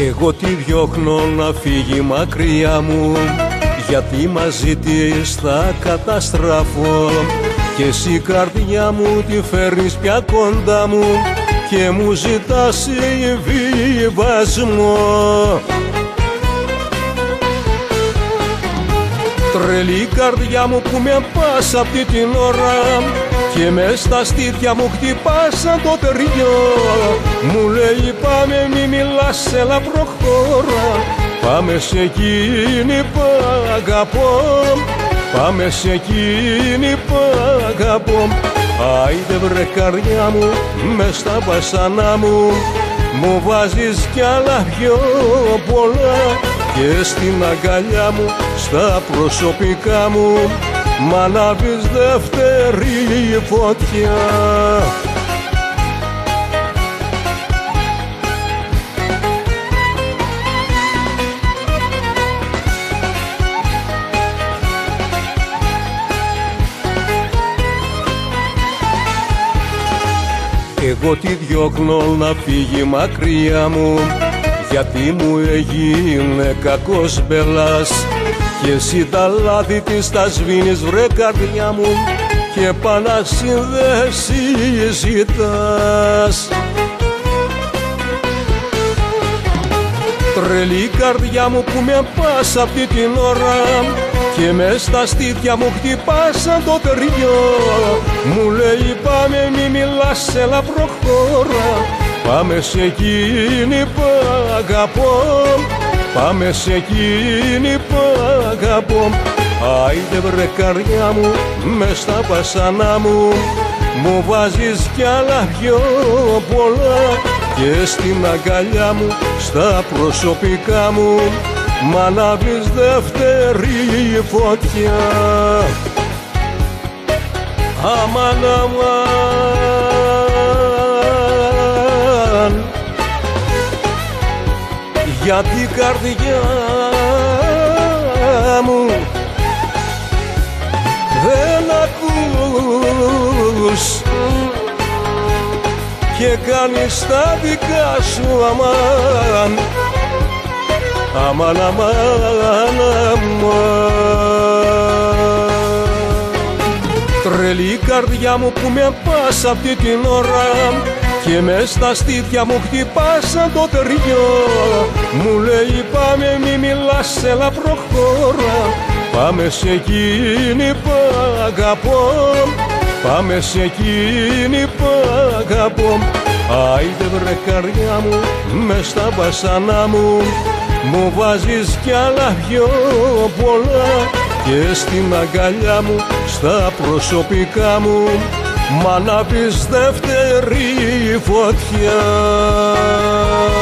Εγώ τη διώχνω να φύγει μακριά μου, γιατί μαζί της θα καταστραφώ. Και εσύ καρδιά μου τη φέρνεις πια κοντά μου και μου ζητάς συμβιβασμό. Τρελή καρδιά μου που με πας αυτή την ώρα και μες στα στήθια μου χτυπάς σαν το ταιριό. Μου λέει πάμε μη μιλάς, έλα προχώρα, πάμε σε εκείνη που αγαπώ, πάμε σε εκείνη που αγαπώ. Άιντε βρε καρδιά μου μες στα βασανά μου, μου βάζεις κι άλλα πιο πολλά και στην αγκαλιά μου, στα προσωπικά μου μ' ανάβεις δεύτερη φωτιά. Εγώ τη διώχνω να φύγει μακριά μου, γιατί μου έγινε κακός μπελάς. Και εσύ τα λάθη της τα σβήνεις βρε καρδιά μου και επανασύνδεση ζητάς. Τρελή καρδιά μου που με πας αυτή την ώρα και μες στα στήθια μου χτυπάς σαν το ταιριό. Μου λέει πάμε μη μιλάς, έλα προχώρα, πάμε σε εκείνη που αγαπώ, πάμε σε εκείνη που αγαπώ. Άιντε βρε καρδιά μου μες στα βασανά μου, μου βάζεις κι άλλα πιο πολλά και στην αγκαλιά μου, στα προσωπικά μου μ' ανάβεις δεύτερη φωτιά. Αμάν, αμάν, για την καρδιά μου δεν ακούς και κάνεις τα δικά σου αμάν, αμάν, αμάν, αμάν. Τρελή καρδιά μου που με πας αυτή την ώρα και μες στα στήθια μου χτυπάς σαν το ταιριό. Μου λέει πάμε μη μιλάς, έλα προχώρα, πάμε σε εκείνη που αγαπώ, πάμε σε εκείνη που αγαπώ. Άιντε βρε καρδιά μου μες στα βασανά μου, μου βάζεις κι άλλα πιο πολλά και στην αγκαλιά μου, στα προσωπικά μου μ' ανάβεις δεύτερη φωτιά.